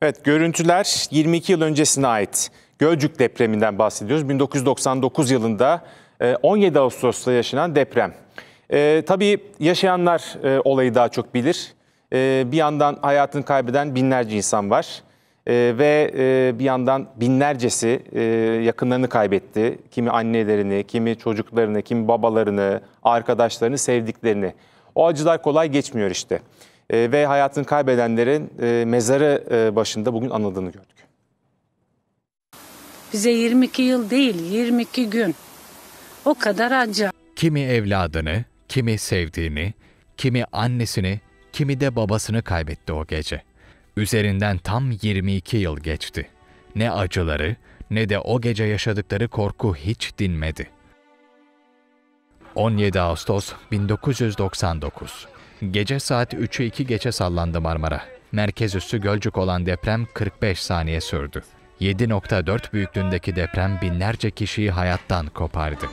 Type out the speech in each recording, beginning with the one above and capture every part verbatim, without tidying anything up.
Evet, görüntüler yirmi iki yıl öncesine ait. Gölcük depreminden bahsediyoruz. bin dokuz yüz doksan dokuz yılında on yedi Ağustos'ta yaşanan deprem. Ee, tabii yaşayanlar e, olayı daha çok bilir. Ee, bir yandan hayatını kaybeden binlerce insan var. Ee, ve e, bir yandan binlercesi e, yakınlarını kaybetti. Kimi annelerini, kimi çocuklarını, kimi babalarını, arkadaşlarını, sevdiklerini. O acılar kolay geçmiyor işte. E, ve hayatını kaybedenlerin e, mezarı e, başında bugün anıldığını gördük. Bize yirmi iki yıl değil, yirmi iki gün. O kadar acı. Kimi evladını, kimi sevdiğini, kimi annesini, kimi de babasını kaybetti o gece. Üzerinden tam yirmi iki yıl geçti. Ne acıları, ne de o gece yaşadıkları korku hiç dinmedi. on yedi Ağustos bin dokuz yüz doksan dokuz. Gece saat üçü iki geçe sallandı Marmara. Merkez üssü Gölcük olan deprem kırk beş saniye sürdü. yedi nokta dört büyüklüğündeki deprem binlerce kişiyi hayattan kopardı.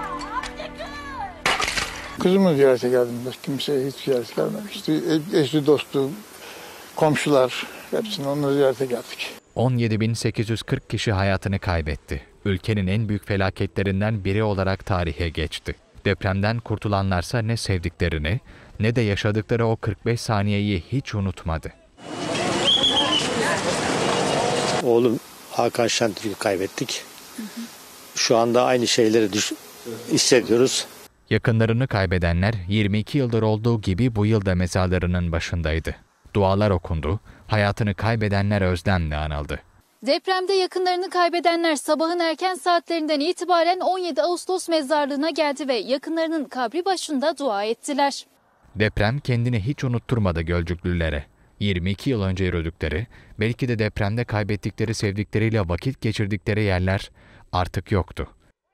Kızımı ziyarete geldim. Başka kimseye hiç ziyaret gelmemişti. Eşli dostu, komşular, hepsini onları ziyarete geldik. on yedi bin sekiz yüz kırk kişi hayatını kaybetti. Ülkenin en büyük felaketlerinden biri olarak tarihe geçti. Depremden kurtulanlarsa ne sevdiklerini ne de yaşadıkları o kırk beş saniyeyi hiç unutmadı. Oğlum Hakan Şentürk'ü kaybettik. Şu anda aynı şeyleri düş- hissediyoruz. Yakınlarını kaybedenler yirmi iki yıldır olduğu gibi bu yıl da mezarlarının başındaydı. Dualar okundu, hayatını kaybedenler özlemle anıldı. Depremde yakınlarını kaybedenler sabahın erken saatlerinden itibaren on yedi Ağustos mezarlığına geldi ve yakınlarının kabri başında dua ettiler. Deprem kendini hiç unutturmadı Gölcüklülere. yirmi iki yıl önce yürüdükleri, belki de depremde kaybettikleri sevdikleriyle vakit geçirdikleri yerler artık yoktu.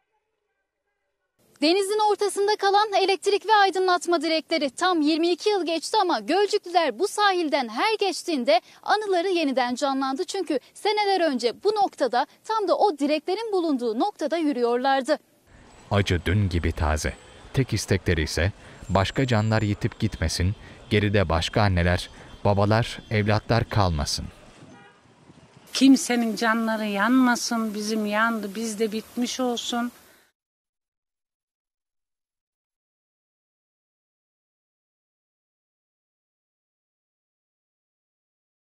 Denizin ortasında kalan elektrik ve aydınlatma direkleri tam yirmi iki yıl geçti ama Gölcüklüler bu sahilden her geçtiğinde anıları yeniden canlandı. Çünkü seneler önce bu noktada tam da o direklerin bulunduğu noktada yürüyorlardı. Acı dün gibi taze. Tek istekleri ise başka canlar yitip gitmesin, geride başka anneler, babalar, evlatlar kalmasın. Kimsenin canları yanmasın, bizim yandı, biz de bitmiş olsun.